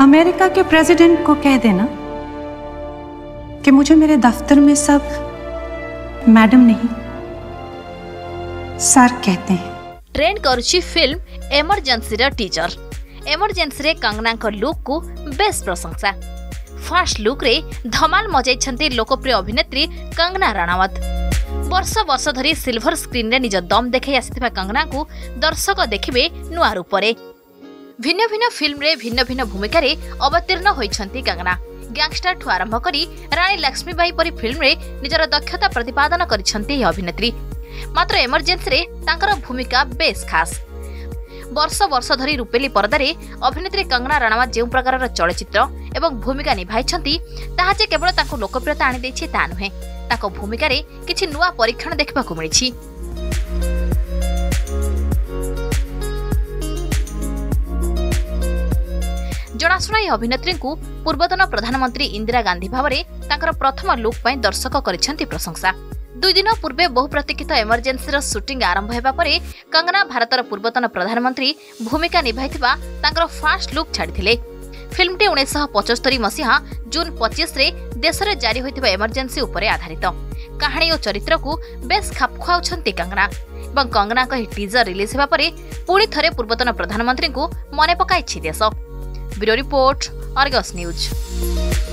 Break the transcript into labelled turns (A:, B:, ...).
A: America के president को कह देना कि मुझे मेरे दफ्तर में सब मैडम नहीं सर कहते हैं।
B: ट्रेंड करुछि फिल्म एमरजेंसी रा टीजर। एमरजेंसी रे कंगना को लुक को बेस प्रशंसा। फास्ट लुक रे धमाल मजाई लोकप्रिय अभिनेत्री कंगना रणावत। वर्ष वर्ष धरी सिल्वर स्क्रीन रे निज दम देखै आसिथिबा कंगना को दर्शक देखिबे नुआ रूप रे। भिन्न भिन्न फिल्म रे भिन्न भिन्न भूमिका रे अवतीर्ण होइछंती कंगना। गैंगस्टर ठु आरंभ करी रानी लक्ष्मीबाई परी फिल्म रे निजर दक्षता प्रतिपादन करिछंती अभिनेत्री। मात्र एमरजेंसी रे तांकर भूमिका बेस खास। वर्ष वर्ष धरी रूपेली पर्दा रे अभिनेत्री कंगना रणावत जे प्रकार चलचित्र एवं भूमिका निभाइछंती ताहा जे केवल तांको लोकप्रियता आनी दैछि ता नुहे, ताको भूमिका रे किछि नुआ परीक्षण देखबा को मिलिछि। जनाशुना अभिनेत्री को पूर्वतन प्रधानमंत्री इंदिरा गांधी भाव में प्रथम लुक पर दर्शक करिसेंती प्रशंसा। 2 दिन पूर्वे बहु प्रतीक्षित एमरजेंसी शूटिंग आरंभ होगा पर कंगना भारतर पूर्वतन प्रधानमंत्री भूमिका निभाइथिबा तांकर फास्ट लुक छाड़िथिले। फिल्मटी 1975 मसीहा जून 25 रे देश में जारी होइथिबा एमरजेंसी उपरे आधारित। कहानी और चरित्र को बेस खाप खुआउछंती कंगना एवं कंगना का टीजर रिलीज होगा पर पुणी थरे पूर्वतन प्रधानमंत्री को मने पकाइछि देश। Bureau report, Argus news.